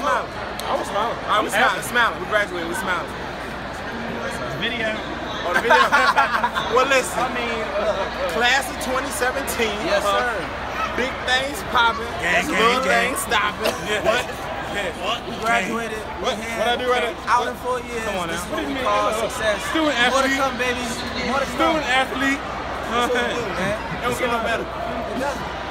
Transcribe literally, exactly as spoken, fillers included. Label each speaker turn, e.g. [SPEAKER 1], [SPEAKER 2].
[SPEAKER 1] smiling.
[SPEAKER 2] I was smiling.
[SPEAKER 1] All right, we smiling, smiling. We graduated, we smiling.
[SPEAKER 2] Video.
[SPEAKER 1] Oh, the video. Well, listen.
[SPEAKER 2] I mean, uh,
[SPEAKER 1] class of twenty seventeen.
[SPEAKER 3] Yes, sir.
[SPEAKER 1] Big things popping.
[SPEAKER 2] Gang,
[SPEAKER 1] Little
[SPEAKER 2] gang, gang.
[SPEAKER 1] things stopping.
[SPEAKER 2] Yeah.
[SPEAKER 1] What?
[SPEAKER 2] what?
[SPEAKER 3] We graduated.
[SPEAKER 2] What?
[SPEAKER 3] We had
[SPEAKER 2] What I do right there?
[SPEAKER 3] out in four years.
[SPEAKER 1] Come on now.
[SPEAKER 3] This is
[SPEAKER 2] What
[SPEAKER 3] what
[SPEAKER 2] do
[SPEAKER 3] we
[SPEAKER 2] you mean?
[SPEAKER 3] call
[SPEAKER 2] Uh,
[SPEAKER 3] success.
[SPEAKER 2] student
[SPEAKER 3] More to
[SPEAKER 2] athlete.
[SPEAKER 3] come, baby. More to come.
[SPEAKER 2] Student athlete.
[SPEAKER 3] That's what we do, man.
[SPEAKER 1] It don't get no better.
[SPEAKER 3] It doesn't.